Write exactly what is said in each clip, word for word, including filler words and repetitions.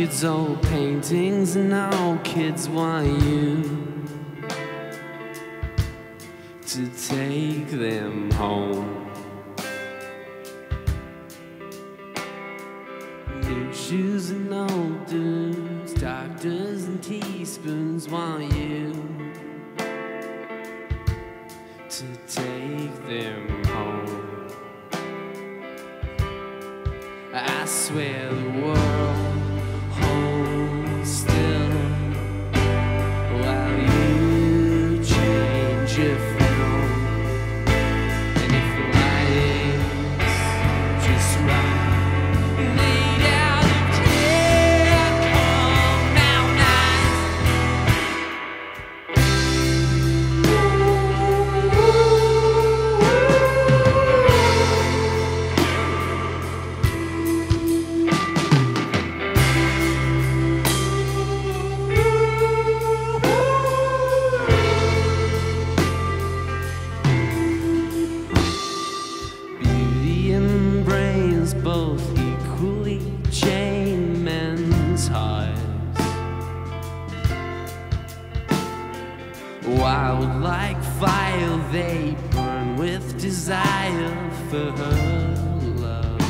kids' old paintings, and all kids want you to take them home. New shoes and old dudes, doctors and teaspoons want you to take them home. I swear the world holds still while you change your film. And if the lighting's just right, laid out of tearcom mountain both equally chain men's hearts. Wild like fire, they burn with desire for her love.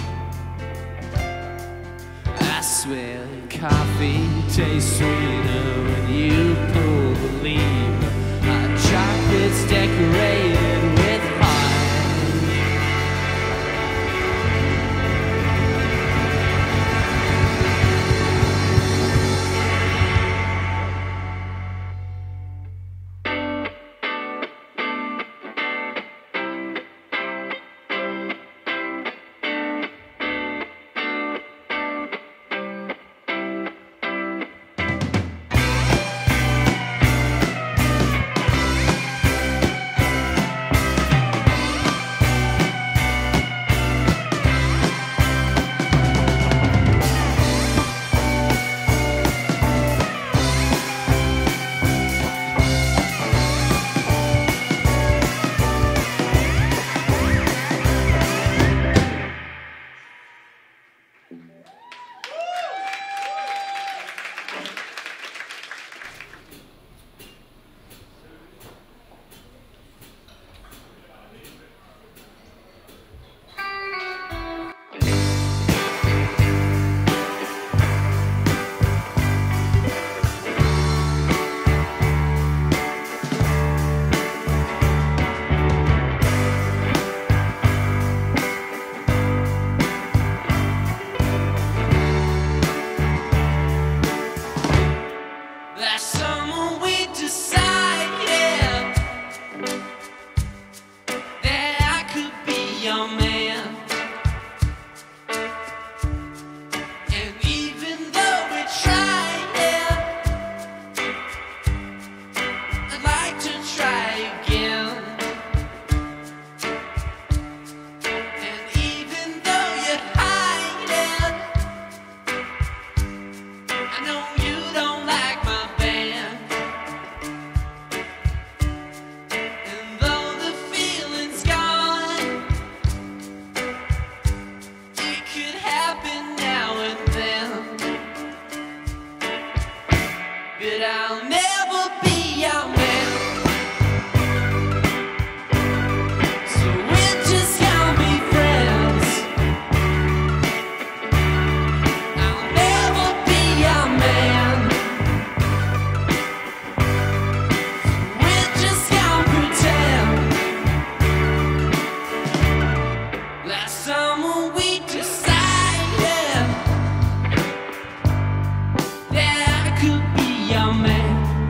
I swear coffee tastes sweeter when you pull the lever. Our chocolate's decorated with heart. But I'll never be your man, so we're just gonna be friends. I'll never be your man, so we're just gonna pretend. Last summer we decided that I could be your man.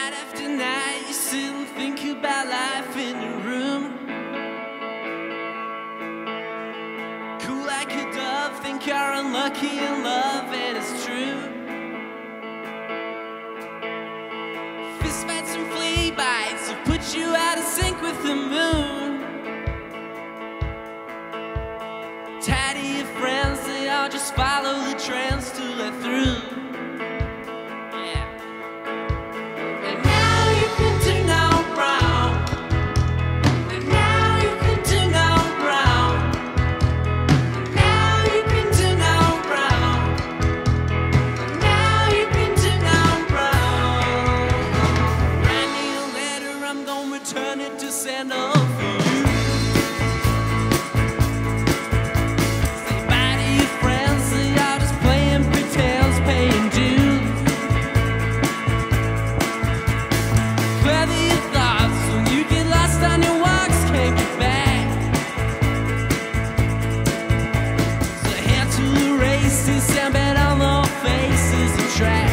Night after night, you sit and think about life in your room. Cool like a dove, think you're unlucky in love, and it's true. Fist fights and flea bites will put you out of sync with the moon. Tired of your friends, they all just follow the trends till they're through. Turn it to send off for you. Say bye to your friends, they are just playing pretends, paying dues. Clever your thoughts when you get lost on your walks, can't get back. So hand to the races, and bet on the faces and track.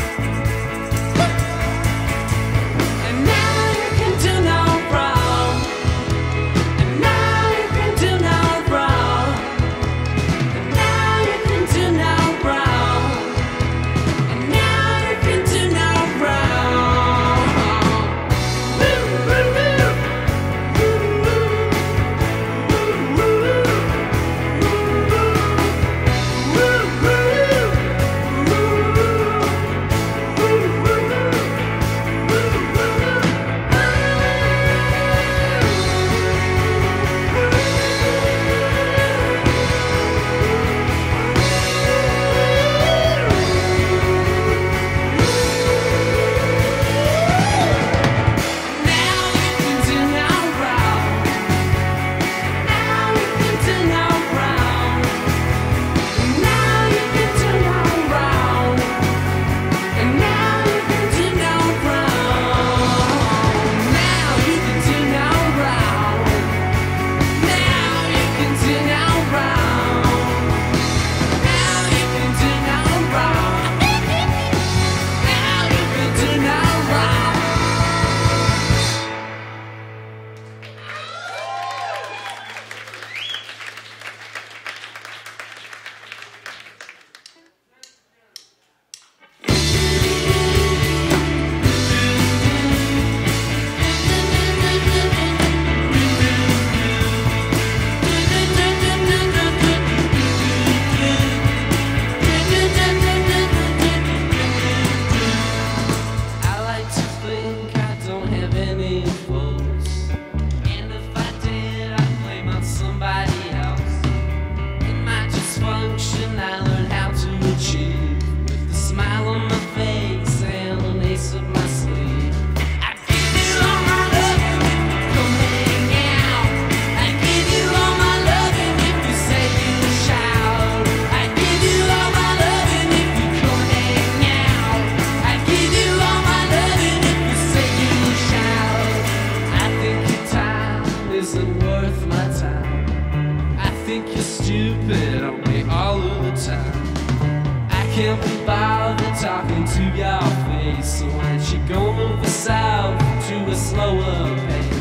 Stupid on me all of the time. I can't be bothered talking to your face, so why don't you go move us out to a slower pace?